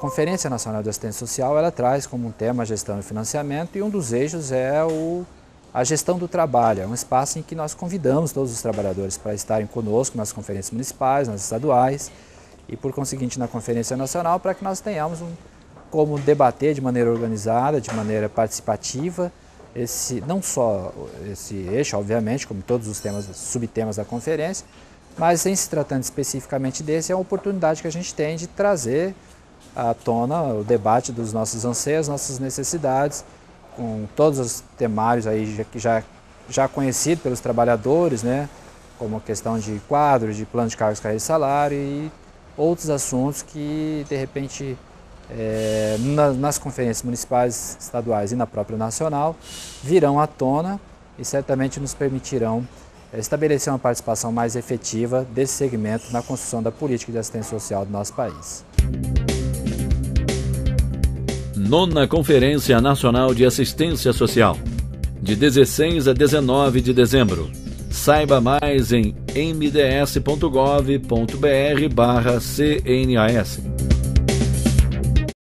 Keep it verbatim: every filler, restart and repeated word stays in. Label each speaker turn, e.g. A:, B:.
A: Conferência Nacional de Assistência Social, ela traz como um tema a gestão e financiamento, e um dos eixos é o, a gestão do trabalho. É um espaço em que nós convidamos todos os trabalhadores para estarem conosco nas conferências municipais, nas estaduais e, por conseguinte, na Conferência Nacional, para que nós tenhamos um, como debater de maneira organizada, de maneira participativa, esse, não só esse eixo, obviamente, como todos os temas, subtemas da conferência, mas em se tratando especificamente desse, é uma oportunidade que a gente tem de trazer à tona o debate dos nossos anseios, nossas necessidades, com todos os temários aí que já, já conhecidos pelos trabalhadores, né, como a questão de quadros, de plano de cargos, carreira e salário e outros assuntos que, de repente, é, na, nas conferências municipais, estaduais e na própria nacional, virão à tona e certamente nos permitirão é, estabelecer uma participação mais efetiva desse segmento na construção da política de assistência social do nosso país.
B: Nona Conferência Nacional de Assistência Social, de dezesseis a dezenove de dezembro. Saiba mais em m d s ponto gov ponto b r barra C N A S.